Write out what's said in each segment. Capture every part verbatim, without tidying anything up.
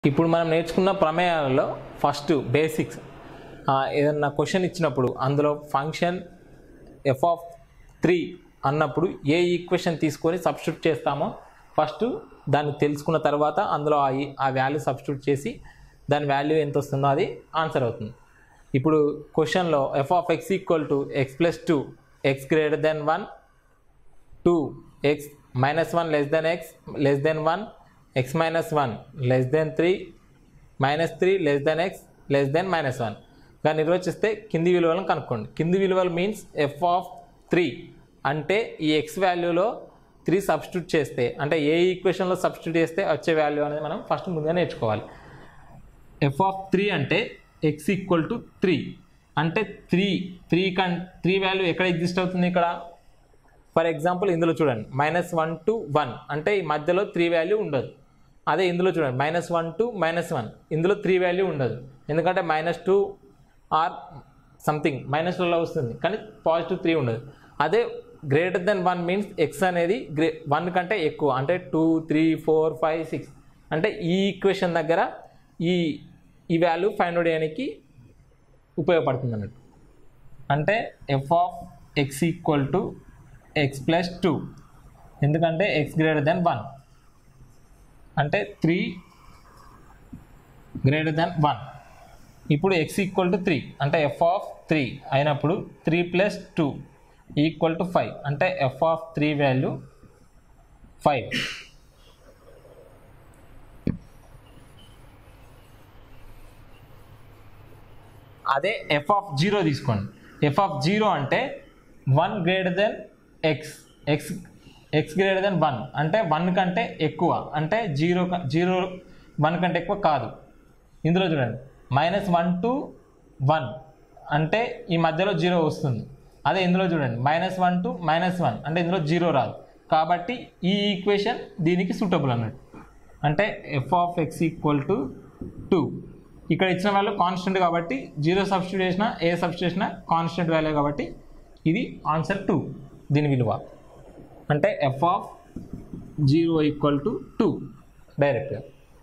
ఇప్పుడు మనం నేర్చుకున్న ప్రమేయాలలో ఫస్ట్ బేసిక్స్ ఏదన్నా క్వశ్చన్ ఇచ్చినప్పుడు అందులో ఫంక్షన్ ఎఫ్ ఆఫ్ త్రీ అన్నప్పుడు ఏ ఈక్వేషన్ తీసుకొని సబ్స్టిట్యూట్ చేస్తామో ఫస్ట్ దాన్ని తెలుసుకున్న తర్వాత అందులో ఆ వాల్యూ సబ్స్టిట్యూట్ చేసి దాని వాల్యూ ఎంత వస్తుందో అది ఆన్సర్ అవుతుంది. ఇప్పుడు క్వశ్చన్లో f of x equal to x plus two x greater than one two x minus one less than x less than one x minus one less than three minus three less than x less than minus one గా నిర్వచిస్తే కింది విలువలను కనుక్కోండి. కింది విలువలు means F of three అంటే ఈ X వాల్యూలో three substitute చేస్తే అంటే ఏ ఈక్వేషన్లో సబ్స్టిట్యూట్ చేస్తే వచ్చే వాల్యూ అనేది మనం ఫస్ట్ ముందుగా నేర్చుకోవాలి. ఎఫ్ ఆఫ్ త్రీ అంటే ఎక్స్ ఈక్వల్ టు త్రీ అంటే త్రీ త్రీ కన్ త్రీ వాల్యూ ఎక్కడ ఎగ్జిస్ట్ అవుతుంది ఇక్కడ. ఫర్ ఎగ్జాంపుల్ ఇందులో చూడండి మైనస్ వన్ టు వన్ అంటే ఈ మధ్యలో త్రీ వాల్యూ ఉండదు. అదే ఇందులో చూడండి minus one to minus one ఇందులో త్రీ వాల్యూ ఉండదు ఎందుకంటే మైనస్ టూ ఆర్ సంథింగ్ మైనస్లలో వస్తుంది కానీ పాజిటివ్ త్రీ ఉండదు. అదే greater than one means x అనేది గ్రే వన్ కంటే ఎక్కువ అంటే two three four five six అంటే ఈ ఈక్వేషన్ దగ్గర ఈ ఈ వాల్యూ ఫైండ్ అవుట్ చేయడానికి ఉపయోగపడుతుంది అన్నట్టు. అంటే f of x equal to x plus two ఎందుకంటే ఎక్స్ గ్రేటర్ దెన్ వన్ అంటే త్రీ గ్రేటర్ దెన్ వన్. ఇప్పుడు ఎక్స్ ఈక్వల్ టు త్రీ అంటే ఎఫ్ ఆఫ్ త్రీ అయినప్పుడు three plus two equal to five అంటే f of three value five. అదే f of zero తీసుకోండి. F of zero అంటే one greater than x x x greater than one అంటే one కంటే ఎక్కువ అంటే జీరో జీరో వన్ కంటే ఎక్కువ కాదు. ఇందులో చూడండి మైనస్ వన్ టు వన్ అంటే ఈ మధ్యలో జీరో వస్తుంది. అదే ఇందులో చూడండి minus one to minus one అంటే ఇందులో జీరో రాదు కాబట్టి ఈ ఈక్వేషన్ దీనికి సూటబుల్ అన్నట్టు. అంటే f of x equal to two ఇక్కడ ఇచ్చిన వాల్యూ కాన్స్టెంట్ కాబట్టి జీరో సబ్స్టిట్యూట్ చేసినా ఏ సబ్స్టిట్యూట్ చేసినా కాన్స్టెంట్ వాల్యూ కాబట్టి ఇది ఆన్సర్ టూ దీని విలువ. అంటే f of zero equal to two డైరెక్ట్గా.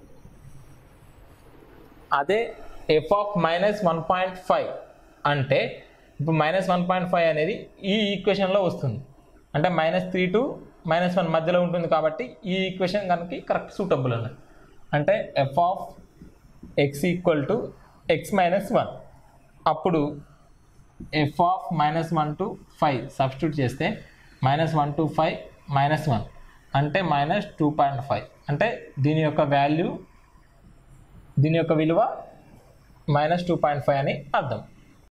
అదే f of minus one point five అంటే ఇప్పుడు మైనస్ వన్ పాయింట్ ఫైవ్ అనేది ఈ ఈక్వేషన్లో వస్తుంది అంటే minus three to minus one మధ్యలో ఉంటుంది కాబట్టి ఈ ఈక్వేషన్ కనుక కరెక్ట్ సూటబుల్ అన్నది. అంటే f of x equal to x minus one అప్పుడు f of minus one to five substitute చేస్తే minus one to five minus one అంటే మైనస్ టూ పాయింట్ ఫైవ్ అంటే దీని యొక్క వాల్యూ దీని యొక్క విలువ మైనస్ టూ పాయింట్ ఫైవ్ అని అర్థం.